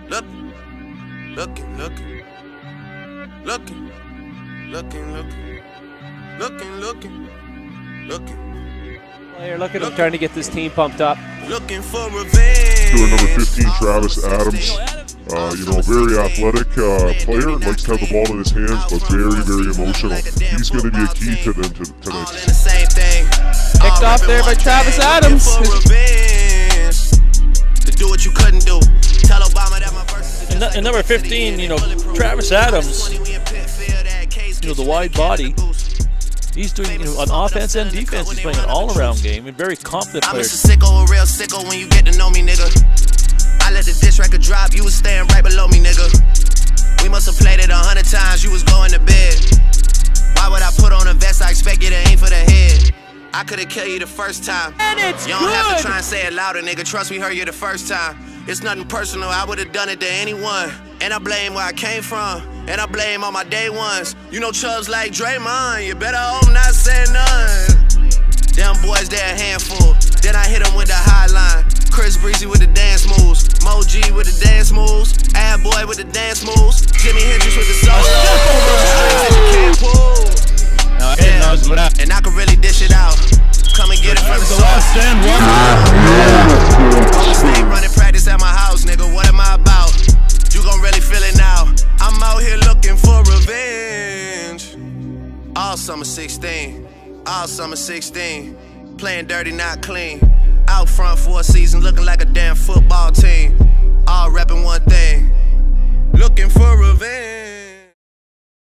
Player, look at him trying to get this team pumped up. Looking for revenge. To number 15, Travis Adams. Very athletic player, likes to have the ball in his hands, but very, very emotional. He's going to be a key to them tonight. Picked off there by Travis Adams. Do what you couldn't do. Tell Obama that my verses. And number 15, Travis Adams, the wide body. He's doing, on offense and defense, he's playing an all-around game and very confident player. I'm just a sicko, a real sicko when you get to know me, nigga. I let the diss record drop, you was staying right below me, nigga. We must have played it 100 times, you was going to bed. Why would I put on a vest? I expect you to aim for the head. I could've killed you the first time. And it's you don't have to try and say it louder, nigga. Trust me, heard you the first time. It's nothing personal, I would've done it to anyone. And I blame where I came from, and I blame all my day ones. You know Chubbs like Draymond, you better hope not say none. Them boys, they're a handful. Then I hit them with the high line. Chris Breezy with the dance moves. Mo G with the dance moves. Ad Boy with the dance moves. Jimi Hendrix with the solo. And I can really dish it out. Come and get it from the source. Stay running practice at my house, nigga. What am I about? You gon' really feel it now. I'm out here looking for revenge. All summer 16. All summer 16. Playing dirty, not clean. Out front for a season, looking like a damn football team. All repping one thing. Looking for revenge.